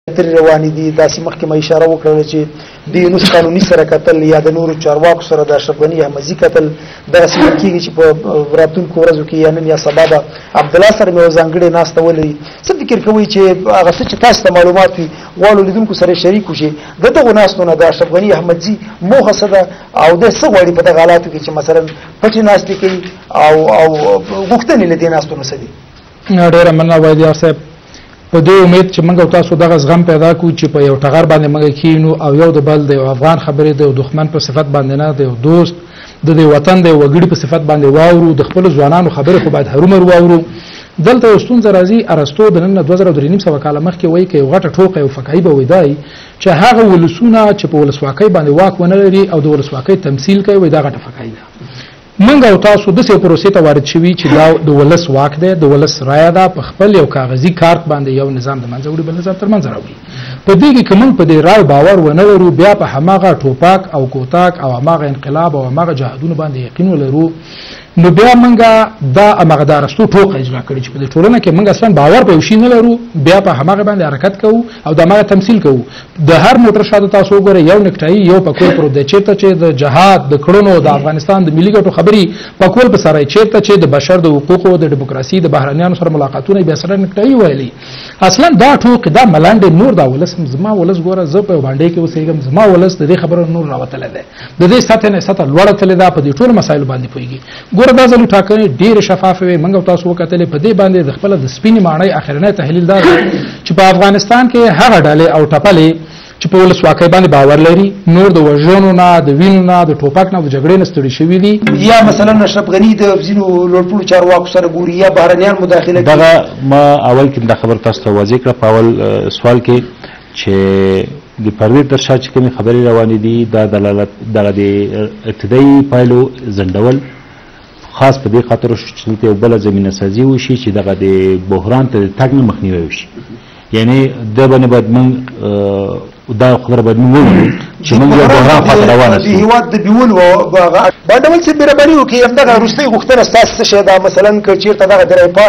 تر روانې دي. داسې مخکې ما اشاره وکړله چې د یونس قانوني سره کتل یا د نورو چارواکو سره د اشرف غني احمدزي کتل دغسې ویل کېږي چې په راتلونکو ورځو کې یا نن یا سبا به عبدالله سره مې یوه ځانګړې ناسته ولري. څه فکر کوئ چې هغه څه چې تاسو ته معلومات وي غواړو لیدونکو سره شریک وشي د دغو ناستو نه د اشرف غني احمدزي موخه څه ده او دی څه غواړي په دغه حالاتو کې چې مثلا پټې ناستې کوي او غوښتنې له دې ناستو نه څه دي؟ ډېره مننه وایدیار صاحب. په دې امید چې موږ او تاسو دغه زغم پیدا کړو چې په یو ټغر باندې موږ کینو او یو د بل د یو افغان خبرې د یو دښمن په صفت باندې نه د یو دوست د دې وطن د یو وګړي په صفت باندې واورو. د خپل ځوانانو خبرې خو باید هرومر واورو. دلته یو ستونزه راځي. ارسطو د نن 2300 کاله مخکې وایي که یو غټه ټوکه یو فقاهي به وایي چې هغه ولسونه چې په ولسواکۍ باندې واک ونه لري او د ولسواکۍ تمثیل کوي وایي دا غټه فقاهي ده. منګ او تاسو د څه پروسې ته وارد شوي چې دا د ولس واک دی، د ولس رایه ده، په خپل یو کاغذي کارت باندې یو نظام د منځه وړي بل نظام تر منځه راوړي. په دې کې که موږ په دې رای باور ونه لرو بیا په هماغه ټوپک او کوتک او هماغه انقلاب او هماغه جهادونو باندې یقین ولرو نو بیا منګه دا هماغه د ارسطو ټوکه اجرا کړي چې په دې ټولنه کې موږ اصلا باور په یو شي نه لرو بیا په هماغه باندې حرکت کوو او د هماغه تمثیل کوو. د هر موټر شاته تاسو وګورئ یو نکټایي یو پکول پروت دی چېرته چې د جهاد د کړنو د افغانستان د ملي ګټو خبرې پکول په سره چېرته چې د بشر د حقوقو د ډیموکراسي د بهرنیانو سره ملاقاتونه بیا سره نکټایي ویلي. اصلا دا ټوک دا ملنډ نور دا ولس زما ولس ګوره زه په باندې کې اوسېږم زما ولس د دې خبرو نور راوتلی دی د دې سطح نه سطح لوړه تللی ده په دې ټولو مسایلو باندې پوهېږي. ګوره دا ځل ټاکنې ډېرې شفافې وې موږ او تاسو وکتلې په دې باندې د خپله د سپینې ماڼۍ اخرنی تحلیل دا دی چې په افغانستان کې هغه ډلې او ټپلې چې په ولسواکۍ باندې باور لري نور د وژنو نه د وینو نه د ټوپک نه د جګړې نه ستړي شوي دي یا مثلا اشرف غني د ځینو لوړپوړو چارواکو سره ګوري یا بهرنیان مداخله کوي. دغه ما اول کې دا خبر تاسو ته واضح کړه په اول سوال کې چې د پرویز تر شا چې کومې خبرې روانې دي دا دلالت دغه د ابتدایي پایلو ځنډول خاص په دې خاطر چې یو بله زمینه سازي وشي چې دغه د بحران ته د تګ نه مخنیوی وشي. یعنی د باندې باید موږ دا خبره باید موږ ومنو چې موږ یو بحران خواته روانه شو. د هېواد د بیولو باندې ولې څه مهرباني وکړي همدغه وروستۍ غوښتنه ستاسو څه شی ده مثلا که چېرته دغه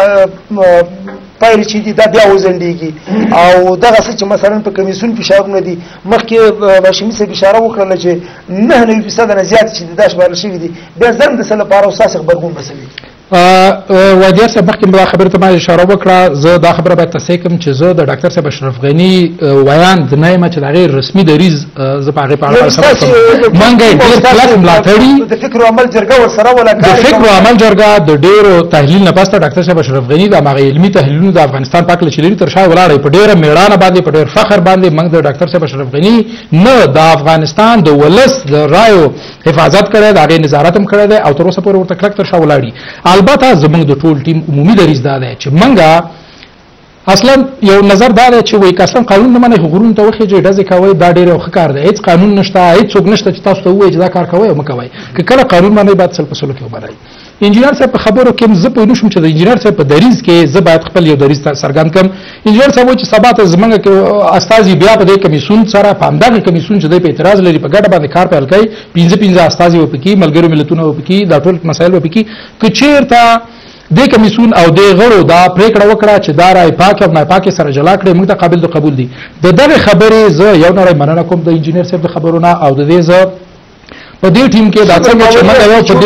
پایلې چې دي دا بیا وځنډېږي او دغه څه چې مثلا په کمیسیون فشارونه دي مخکې هاشمي صاحب اشاره وکړله چې 99% نه زیات چې دا شمارل شوي دي بیا زرم د څه لپاره او ستاسې غبرګون به څه وي؟ وادیار صاحب مخکې دا خبرې ته ما اشاره وکړه. زه دا خبره باید تصحیح کړم چې زه د ډاکټر صاحب اشرف غني ویاند نه یم چې د هغې رسمي دریځ زه په هغې په اړه خبره کوم. موږ یې ډېر کلک ملاتړي د فکر او عمل جرګه ورسره ولا د فکر او عمل جرګه د ډېرو تحلیل نه پسته ډاکټر صاحب اشرف غني د هماغه علمي تحلیلونو د افغانستان په هکله چې لري تر شا ولاړی په ډېره مېړانه باندې په ډېر فخر باندې موږ د ډاکټر صاحب اشرف غني نه د افغانستان د ولس د رایو حفاظت کړی د هغې نظارت هم کړی دی او تر اوسه پورې ورته کلک تر شا ولاړي. البته زموږ د ټول ټیم عمومي دریځ دا دی چې منګه اصلا یو نظر دا دی چې وایي که اصلا قانون نه منئ خو غرونو ته وخېږئ ډزې کوئ دا ډېر یو ښه کار دی. هېڅ قانون نشته هېڅ څوک نشته چې تاسو ته ووایي چې دا کار کوئ او مه کوئ. که کله قانون منئ باید سل په سلو کې ومنئ. انجینر صاحب په خبرو کې زه پوه نه شوم چې د انجینر صاحب په دریځ کې زه باید خپل یو دریځ څرګند کړم. انجینر صاحب وایي چې سبا ته زموږ استازي بیا په دې کمیسیون سره په همدغه کمیسیون چې دی په اعتراض لري په ګډه باندې کار پیل کوي 15 استازي به پکې ملګرو ملتونو به پکې دا ټول مسایل به پکې که چېرته د کمیسیون او د غړو دا پریکړه وکړه چې دا رای پاک او ناپاک سره جلا کړي موږ ته قابل د قبول دي. د دغه خبرې زه یو نړۍ مننه کوم د انجینر صاحب د خبرونه او د دې زه په دې ټیم کې دا څنګه چې موږ یو په دې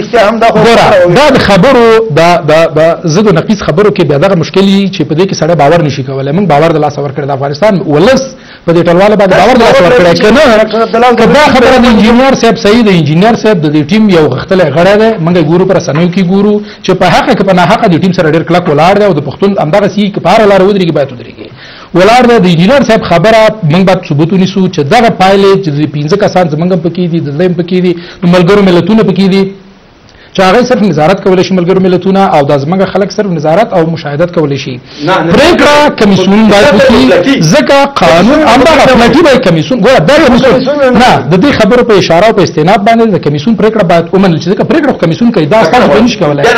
دا د خبرو دا زه د نقیص خبرو کې بیا دغه مشکلي چې په دې کې سړی باور نشي کولی. موږ باور د لاسه ورکړی د افغانستان ولس په دې ټولواله باندې باور د لاسه ورکړی که نه که دا خبره د انجینر صاحب صحیح د انجینر صاحب د دې ټیم یو غښتلی غړی دی موږ یې ګورو په رسنیو کې ګورو چې په حقه که په ناحقه د ټیم سره ډېر کلک ولاړ دی او د پښتون همدغسې که په هره لاره ودرېږي باید ودرېږي ولاړ دی. د انجینر صاحب خبره موږ باید ثبوت ونیسو چې دغه پایلې چې د 15 کسان زموږ هم پکې دي د دوی هم پکې دي د ملګرو ملتونو پکې دي چې هغه صرف نظارت کولی شي ملګرو ملتونه او د زموږ خلک صرف نظارت او مشاهدت کولی شي. پرېکړه کمیسیون باید وکړي ځکه قانون همدغه پلټي باید کمیسیون ګوره دا کمیسیون نه د دې خبرو په اشاره او په استناد باندې د کمیسیون پرېکړه باید ومنل چې ځکه پرېکړه کمیسیون کوي دا ستاسو به نشي کولی.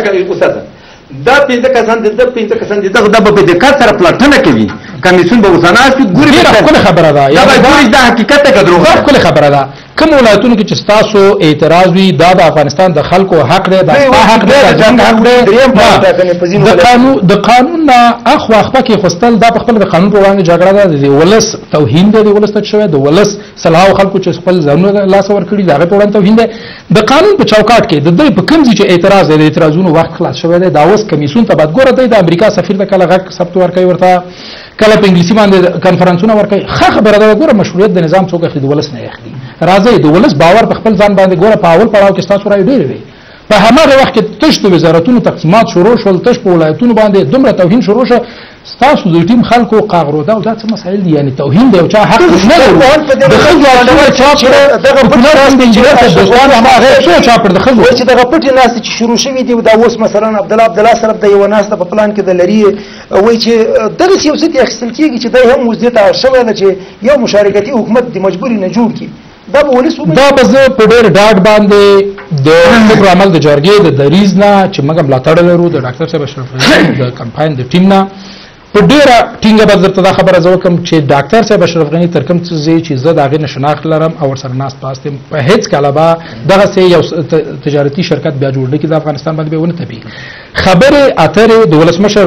دا 15 کسان دي دا به په دقت سره پلټنه کوي کمیسیون به وسناست ګوري ډېره ښکلې خبره ده دا به ګوري دا حقیقت ته دروغ ښکلې خبره ده کوم ولایتونو کې چې تاسو اعتراض وي دا د افغانستان د خلکو حق دی دا حق دی د قانون نه اخوا اخوا کې خوستل دا په خپل د قانون په وړاندې جګړه ده د ولس توهین دی د ولس ته شوی د ولس صلاح خلکو چې خپل ځانونه لاس ور کړی دا په وړاندې توهین دی د قانون په چوکاټ کې د دوی په کوم ځای چې اعتراض دی د اعتراضونو وخت خلاص شوی دی دا اوس کمیسیون ته بعد ګوره دی د امریکا سفیر د کله غږ ثبت ورکوي ورته کله په انګلیسي باندې کانفرنسونه ورکوي خبره ده ګوره مشروعیت د نظام څوک اخلي د ولس نه اخلي راځي د ولس باور په خپل ځان باندې ګوره په اول پړاو کې تاسو راي ډېر وي په هماغه وخت کې تش د وزارتونو تقسیمات شروع شول تش په ولایتونو باندې دومره توهین شروع شو تاسو د ټیم خلکو قاغرو دا او دا څه مسایل دي یعنی توهین دی او چا حق نه لري د خلکو اړه چا دغه پټ راځي د دوستان هغه څه چا پر د خلکو چې دغه پټ ناس چې شروع شوی دی دا اوس مثلا عبد الله سره د یو ناس په پلان کې د لري وای چې دغه یو څه اخیستل کیږي چې د هم وزیت شوی دی چې یو مشارکتي حکومت د مجبوري نه جوړ کی دا به زه په ډېر ډاډ باندې د خبر عمل د جرګې د دریز نه چې موږ ملاتړ لرو د ډاکټر صاحب اشرف غنی د کمپاین د ټیم نه په ډېره ټینګه به درته دا خبره زه وکړم چې ډاکټر صاحب اشرف غنی تر کوم څه چې زه د هغې نه شناخت لرم او ورسره ناست پاست یم په هېڅ کله به دغسې یو تجارتي شرکت بیا جوړ نه کړي د افغانستان باندې به ونه تپي خبرې اترې د ولسمشر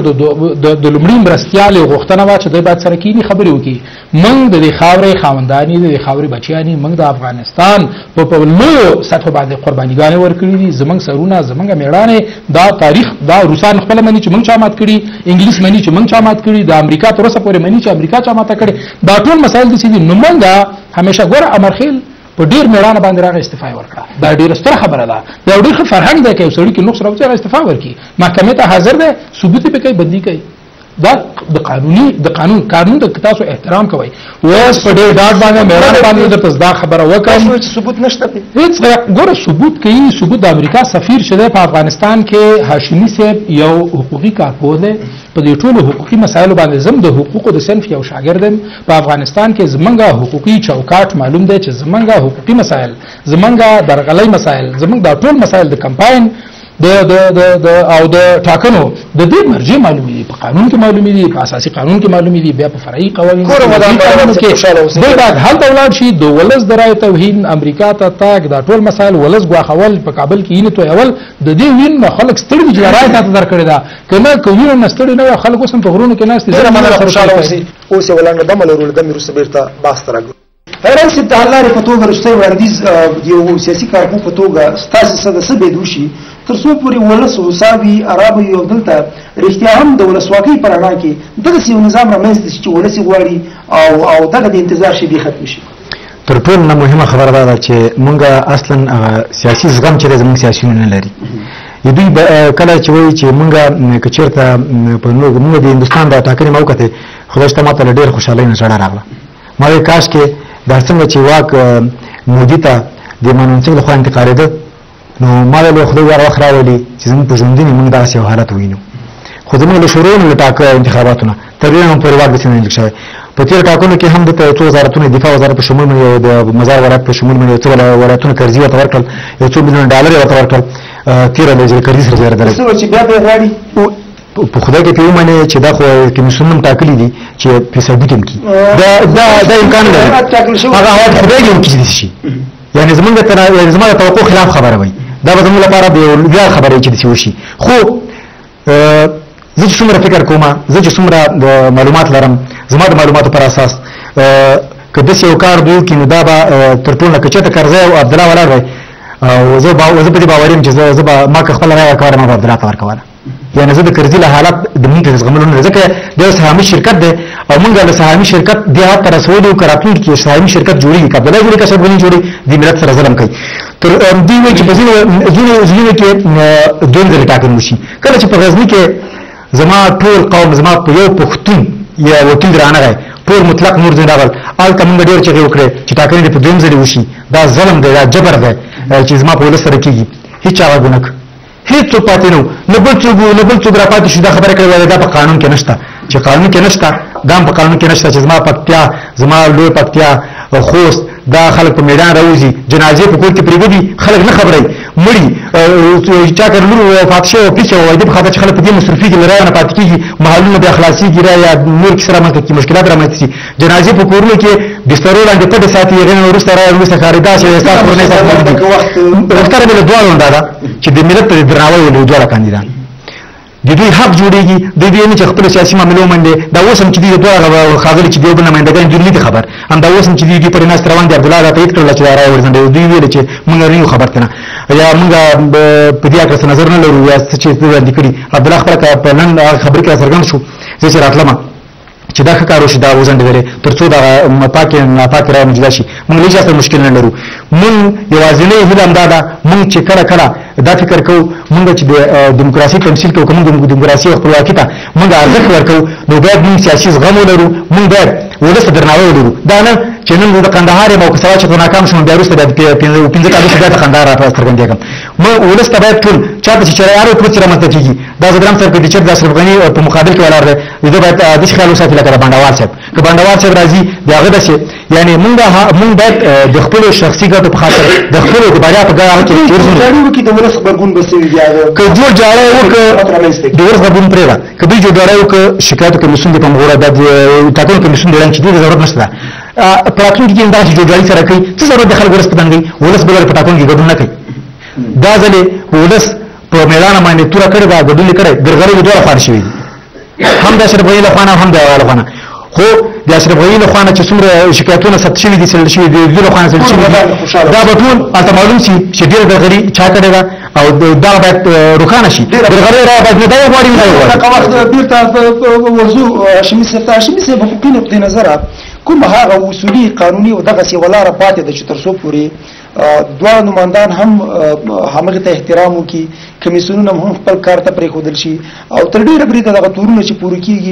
د لومړي مرستیال یې غوښتنه وه چې دوی باید سره کینی خبرې وکړي موږ د دې خاورې خاوندان یو د دې خاورې بچیان یو موږ د افغانستان په لویو سطحو باندې قربانیګانې ورکړي دي زموږ سرونه زموږ میړانې دا تاریخ دا روسان خپله مني چې موږ چا مات کړي انګلیس مني چې موږ چا مات کړي د امریکا تر اوسه پورې مني چې امریکا چا ماته کړي دا ټول مسایل داسې دي نو موږ همیشه ګوره امرخیل په ډیر میړانه باندې راغی استعفا ورکړه دا ډیره ستره خبره ده دا ډیر ښه فرهنګ دی چې یو سړي کې نقص راوځي هغه استعفا ورکړي محکمې ته حاضر دی ثبوت یې کوي بدلی کوي دا د قانون د تاسو احترام کوي اوس په ډیر ډاډ باندې میړانه باندې درته دا خبره وکړم چې ثبوت نشته هیڅ ګوره ثبوت کوي ثبوت د امریکا سفیر شوی په افغانستان کې هاشمي صاحب یو حقوقي کارپوه دی په دې ټولو حقوقي مسایلو باندې زم د حقوقو د صنف یو شاګرد یم په افغانستان کې زمونږ حقوقي چوکاټ معلوم دی چې زمونږ حقوقي مسایل زمونږ درغلۍ مسایل زمونږ دا ټول مسایل د کمپاین د ټاکنو د دې مرجع معلومي دي په قانون کې معلومي دي په اساسي قانون کې معلومي دي بیا په فرعي قوانینو کې دوی باید هلته ولاړ شي د ولس د رایې توهین امریکا ته تاګ دا ټول مسایل ولس ګواښول په کابل کې یې تویول د دې وین خلک ستړي دي چې رایې ته درکړې ده کنه کوي نه ستړي نه خلک اوس په غرونو کې ناست دي زه خوشاله اوس ولنګ دمه لرول د میروس بیرته باستره هرڅ د الله په توګه رښتې وړاندیز یو سیاسي کارکون په توګه ستاسو سره څه به دوشي تر څو پورې ولس حسابي عربي یو دلته رښتیا هم د ولسواکۍ پر اړه کې دغه یو نظام رامنځته چې ولس غواړي او دغه د انتظار شي به ختم شي تر ټولو مهمه خبره ده چې مونږ اصلا سیاسي زغم چې زموږ سیاسيون نه لري دوی کله چې وایي چې مونږ کچیرته په موږ د هندستان د ټاکنې موقته خدای ته ماته ډېر خوشاله نه سره راغله ما وی کاش کې دا څنګه چې واک مودي ته د منونڅ له خوا انتقالیده نو ما له خدای ور وخت راولي چې زموږ په ژوندۍ موږ داسې حالت وینو خو زموږ له شروع نه ټاکه انتخاباتونه تر دې هم پرې واک د سینې لیک شوی په تیر ټاکنو کې هم د څو وزارتونو دفاع وزارت په شمول باندې د مزار ولایت په شمول باندې څو ولایتونو قرضې ورکړل یو څو میلیون ډالر ورکړل تیر له قرضې سره زیاده ده څه چې بیا به غواړي په خدای کې پیو معنی چې دا خو کمیسیون ټاکلي دي چې فیصدي ټیم کی دا امکان لري هغه خدای دې کې شي یعنی زمونږ توقع خلاف خبره وي دا به زموږ لپاره د بیا خبرې چې دي وشي خو زه چې څومره فکر کوم زه چې څومره معلومات لرم زما د معلوماتو پر اساس که داسې یو کار دوی کې نو دا به تر ټولو کچته کرزی او عبدالله ولاړ وی او زه په دې باور یم چې زه به ما که خپله رایه ورکوله ما به عبدالله ته ورکوله یعنی زه د کرزي له حالت د مونږ ته زغملو نه ځکه د سهامي شرکت دی او مونږ له سهامي شرکت د هغه تر رسولو کراتون کې سهامي شرکت جوړي کابل جوړي کسب ونی جوړي د ملت سره ظلم کوي تر دې وی چې په ځینې کې دوه ځله ټاکل وشي کله چې په غزنی کې زما ټول قوم زما په یو پښتون یا وکیل رانغی ټول مطلق نور دین راغل الته مونږ ډېر چې وکړي چې ټاکنې په دوه ځله وشي دا ظلم دی دا جبر دی چې زما په ولس سره کېږي هیڅ هغه ګناه هیڅ پاتې نه بل څوک را پاتې شو دا خبره کړې دا په قانون کې نشته چې قانون کې نشته دا په قانون کې نشته چې زما پکتیا زما لوی پکتیا خوست دا خلک په میدان راوځي جنازې په کور کې پریږدي خلک نه خبري مړي چا کړلو وفات شو او پیښه وای د خاطر چې خلک په دې مصرفي کې لري نه پاتې کیږي محلونه د اخلاصي ګرا یا نور کسره مکه کې مشکلات رامنځته شي جنازې په کورونو کې بسترو لاندې پټ ساتي هغه وروسته راوړي خاردا چې تاسو ورنه تاسو وختره بل دوه وندا دا چې د ملت د درناوي له دوه کاندیدان د دوی حق جوړیږي د دې نه چې خپل سیاسي معاملو باندې دا اوسم چې دوی دوه خاغلی چې دوی نمائندګان جوړی خبر هم دا اوسم چې دوی پر ناس روان دي عبد الله تایید کړل چې راوړل دوی ویل چې موږ ریو خبر کنه یا موږ په دې اړه نظر نه لرو یا چې د کړي عبد الله خبره په نن خبر کې څرګند شو چې راتلم چې دا کارو شي دا وزن دی ترڅو دا پاکه ناپاک را مجلا شي موږ هیڅ څه مشکل نه لرو موږ یوازینی هیله دا موږ چې کله دا فکر کوو موږ چې د دیموکراسي تمثيل کوو کوم د دیموکراسي خپلواکي ته موږ ارزښت ورکوو نو باید موږ سیاسي زغم ولرو موږ باید ولس درناوی ولرو دا نه چې نن د قندهار مو کسره چې ناکام شوم بیا وروسته د 15 کالو څخه د قندهار راځي څرګندېږم مو ولس ته باید ټول چا چې چرایارو ټول سره مته کیږي دا زګرام سره په دې چې د اشرف غنی په مقابل کې ولاړ دی دا باید د خیال وساتي لکه باندوار صاحب که باندوار صاحب راځي داغه دسه یعنی موږ باید د خپل شخصي ګټو په خاطر د خپل د باریا په ګټه کې چیرته کې د ولس خبرګون بسوي دی که جوړ جاړه وک د ولس خبرګون پرې را کبي جوړ جاړه وک شکایت کمیسیون د کومه د ټاکنو کمیسیون د لنچ د ضرورت نشته پراتون کې انداز جوړ جاړي سره کوي څه ضرورت د خلکو ورس پدانګي ولس بل په ټاکنو کې ګډون نه کوي دا ځلې ولس په میدان باندې تور کړي دا ګډون کړي درغړي دوه فار شي هم د اشرف غنی له خانه هم د والا خانه خو د اشرف غنی له خانه چې څومره شکایتونه ثبت شوي دي سل شوي دي د خانه سل شوي دا به ټول البته معلوم شي چې ډېر درغړي چا کړي دا او دا باید روښانه شي درغړي را باید نه دی غواړي دا وخت بیرته موضوع شمیسه په کوم نقطه نظر کوم هغه اصولي قانوني او دغه سی ولاره پاتې د چترسو پوری دوه نمائندان هم همغه ته احترام وکي کمیسیونونه هم خپل کار ته پرې خودل شي او تر ډیره بریده دغه تورونه چې پوره کیږي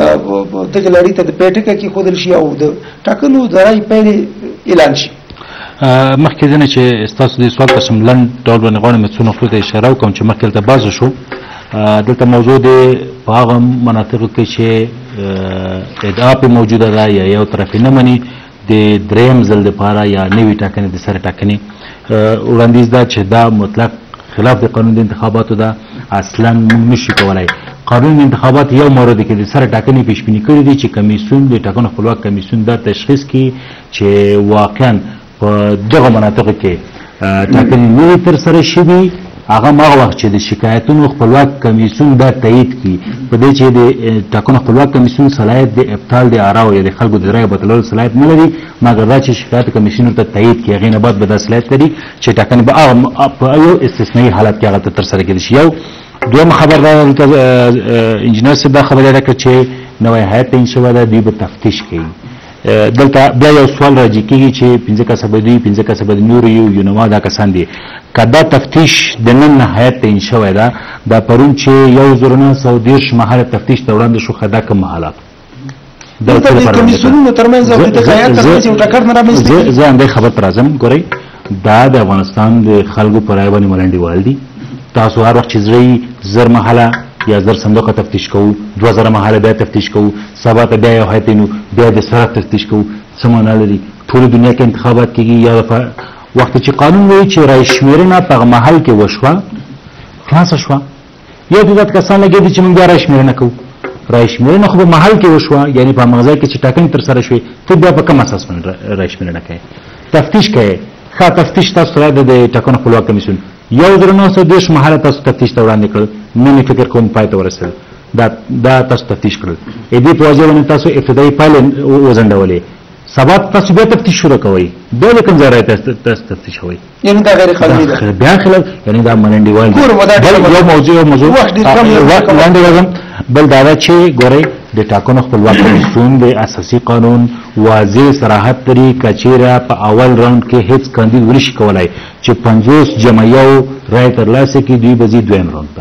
دغه لړۍ ته د پیټکه کې خودل شي او د ټاکنو درای پیل اعلان شي مخکې دنه چې تاسو د سوال قسم لند ډول باندې غواړم چې څو نقطې اشاره وکم چې مخکې ته باز شو دلته موضوع د په هغه مناطقو کې چې ادعا په موجوده ده یا یو طرف نه مني د دریم ځل لپاره یا نوې ټاکنې د سره ټاکنې وړاندیز دا چې دا مطلق خلاف د قانون د انتخاباتو ده اصلا نشي کولای قانون د انتخابات یو مورد کې د سره ټاکنې پیشبینی کړې دي چې کمیسیون د ټاکنو خپلواک کمیسیون دا تشخیص کړي چې واقعا په دغه مناطقو کې ټاکنې نوې تر سره شوي هغه ما وخت چې د شکایتونو خپلواک کمیسیون دا تایید کړي په دې چې د ټاکنو خپلواک کمیسیون صلاحیت د ابطال د آراو یا د خلکو د رایې بدلولو صلاحیت نه لري مګر دا چې شکایت کمیسیون ته تایید کړي هغې نه بعد به دا صلاحیت لري چې ټاکنې به په یو استثنایي حالت کې هغه ته ترسره کېدای شي یو دویم خبر دا انجینر صاحب دا خبره راکړه چې نوی هیئت تعیین شوی ده دوی به تفتیش کوي دلته بیا یو سوال راځي کېږي چې 15 کسبه دوی 15 کسبه نور یو نوما دا کسان دي کدا تفتیش د نن هیئت تعیین شوی ده دا پرون چې 1930 مهاله تفتیش ته وړاندې شو خدا کوم حالات د کمیسیونونو ترمنځ او د هیئت ترمنځ یو ټکر نه رامنځته زه هم خبر تر اعظم ګورئ دا د افغانستان د خلکو پر رای باندې ملنډیوال دي تاسو هر وخت چې زر محله یا زر صندوق تفتیش کوو 2000 محله بیا تفتیش کوو سبا ته بیا یو هیئتینو بیا د سره تفتیش کوو څه معنا لري ټول دنیا کې انتخابات کېږي یا وخت چې قانون وایي چې رای شمیرنه په محل کې وشوه خلاص شوه یو دوه کسان لګېدي چې موږ بیا رای شمیرنه کوو رای شمیرنه خو په محل کې وشوه یعنی په مغزا کې چې ټاکنې تر سره شوې ته بیا په کوم اساس باندې رای شمیرنه کوي تفتیش کوي ښه تفتیش تاسو سره د ټاکنو خپلواک کمیسیون 1930 مهاله تاسو تفتیش ته وړاندې کړل مې فکر کوم پای ته ورسېدل دا تاسو تفتیش کړل دې په وجه باندې تاسو ابتدایي پایله وزنډولې سبا تاسو بیا تفتیش شروع کوئ بیا کوم ځای راځي تاسو تفتیش کوئ یعنی دا غیر قانوني ده بیا خلاف یعنی دا منډیوال یو موضوع وړاندې راځم بل دا چې ګورئ د ټاکنو خپلواک کمیسیون د اساسي قانون واضح صراحت لري کچیره په اول راوند کې هیڅ کاندید ورشي کولای چې 50 جمع یو رای ترلاسه کړي دوی به ځي دویم راوند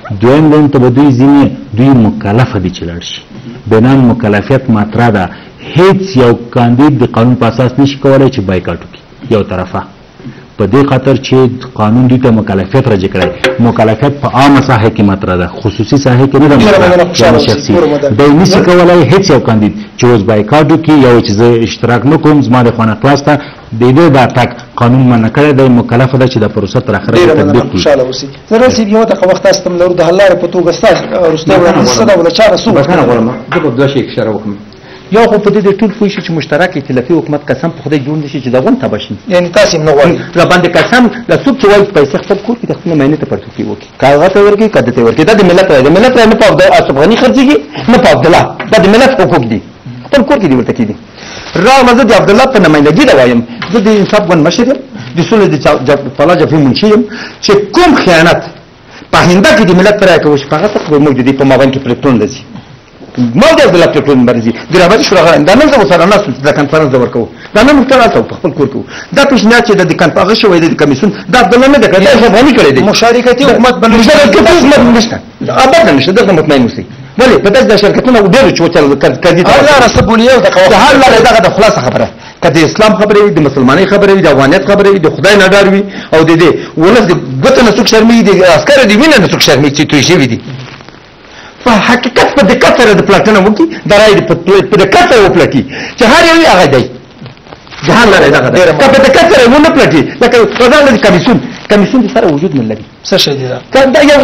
ته به دوی مکلف دي چې لاړ شي بنان مکلفیت ماتره ده هیڅ یو کاندید د قانون په اساس نشي کولای چې بایکاټ وکړي یو طرفه په دې خاطر چې قانون دې ته مکلفیت راځي کړی مکلفیت په عامه ساحه کې مطرح ده خصوصي ساحه کې نه ده شخصي د نشي کولای هیڅ یو کاندید چې اوس بایکاټ وکړي یا چې زه اشتراک نه کوم زما د خانه خلاص ته د دې دا تک قانون منع کړی دی مکلف ده چې د پروسه تر اخره تطبیق کړي خوشاله اوسئ زه رسید یو دغه وخت استم لرو د حل لارې په توګه ستاسو رسته وړاندې څه ډول چاره سو بس نه غواړم زه په دوه شي اشاره وکړم یو خو په دې ټول پوه شي چې مشترک ائتلافي حکومت قسم په خدای جوړ نشي چې دا غون تبه شي یعنی تاسو نه غواړئ را باندې قسم له څوک چې وایي پیسې خپل کور کې د خپل مینه ته پرتوکي وکي کاغذ ورکی کده ته ورکی دا د ملت راځي ملت نه په اشرف غنی خرجيږي نه په عبد الله دا د ملت حقوق دي خپل کور کې دی ورته کیدي را مزه د عبد الله په نمائندګي دا وایم زه د انصاف ګوند مشر یم د سولې د فلا جفي منشي یم چې کوم خیانت په هنده کې د ملت پر راکوي فقط په موجودي په مابین کې پلیټون لذي ما د عبد الله پلیټون مرزي ګرامر شورا دا نن زه سره ناس د کانفرنس ورکو دا نن مختار تاسو په خپل کور کو دا پیشنهاد چې د کانفرنس شوې د کمیسیون دا عبد الله نه د کړه چې باندې کړی دی مشارکتي حکومت مشارکتي حکومت نشته ابدا نشته دغه مطمئن اوسئ ولې په دغه شرکتونو ډېر چې وچل کړي دا الله رسبونیه د قواعد هر لاره دغه د خلاصه خبره کله اسلام خبره وي د مسلمانۍ خبره وي د افغانیت خبره وي د خدای نه ډار وي او د دې ولس د ګوتو نه څوک شرمې دي عسكر دي ویني نه څوک شرمې چې توي شي دي په حقیقت په دقت سره د پلاټنه وکي درای په دقت سره وپلټي چې هر یو هغه دی جهان لري دغه په دقت سره ونه پلټي لکه فضل کمیسیون سره وجود نه لري څه شي دي دا یو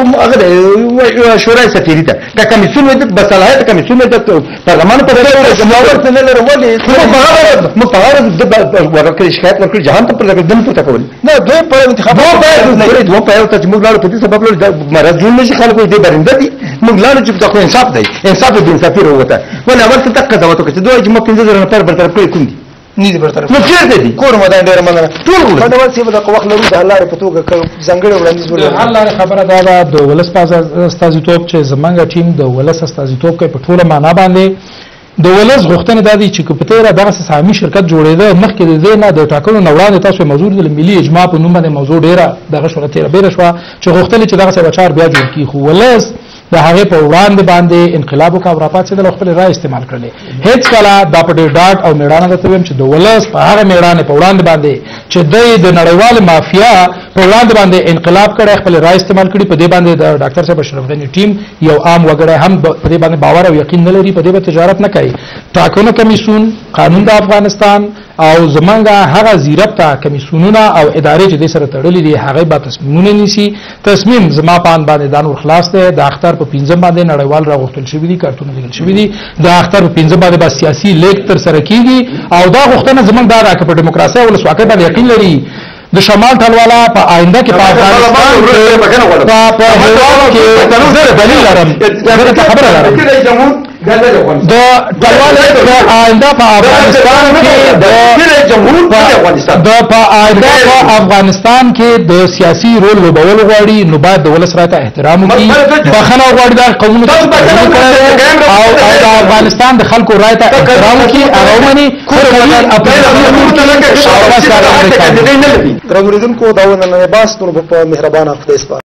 هغه شورای سفیری ده دا کمیسیون د بصلاحیت کمیسیون د پارلمان په ډول جمهوریت نه لري ولې مو په اړه د ورکړې شکایت ورکړي جهان ته پر دغه پورته کول نه دوی په انتخابات دوی په یو ته موږ لاړو په دې سبب له مرز جوړ نشي خلکو دې برنده دي موږ لاړو چې تاسو انصاف دی انصاف د انصافي وروته ولې اول څه تک قضاوت وکړي دوی چې مو 15000 نفر برطرف کړی کوم دي نه دي برطرف نو چیرته دي کور مدان ډیر مننه ټول کډوال سی په وخت لرو د الله په توګه ځنګړې وړاندیز ولر الله خبره دا د ولس پاز استازیتوب چې زمونږ ټیم د ولس استازیتوب کوي په ټوله معنا باندې د ولس غوښتنه د دې چې په تیره دغه سامي شرکت جوړېده مخکې د دې نه د ټاکنو نوړاندې تاسو موضوع د ملي اجماع په نوم باندې موضوع ډیره دغه شورا تیره بیره شو چې غوښتل چې دغه سبچار بیا جوړ کی خو ولس د هغه په وړاندې باندې انقلاب او راپات چې د خپل رائے استعمال کړل هیڅ کله د پټ ډاټ او میړانه د تویم چې د ولس په هغه میړانه په وړاندې باندې چې د نړیوال مافیا په وړاندې باندې انقلاب کړي خپل رائے استعمال کړي په دې باندې د ډاکټر صاحب اشرف غنی ټیم یو عام وګړی هم په دې باندې باور او یقین نه لري په دې باندې تجارت نه کوي ټاکنو کمیسیون قانون د افغانستان او زمونږه هغه زیربطه کمیسیونونه او ادارې چې د سره تړلې دي هغه به تصمیمونه نیسي تصمیم زما پان باندې دانو خلاص ده د اختر په 15 باندې نړیوال راغوښتل شوی دي کارتونه لیکل شوی دي د اختر په 15 باندې با سیاسي لیک تر سره کیږي او دا غوښتنه زمونږ دا راکې په دیموکراسي او ولسواکۍ باندې یقین لري د شمال ټلوالا په آینده کې په افغانستان کې په هیواد کې زه دلیل لرم زه خبره لرم د ټلوالا په آینده په افغانستان کې د په آینده په افغانستان کې د سیاسي رول لوبول غواړي نو باید د ولس راته احترام وکړي بخنه غواړي د قانون او د افغانستان د خلکو راته احترام وکړي هغه مني رمریدونکو داونه نه باس نو په مهربانه خدای سپارم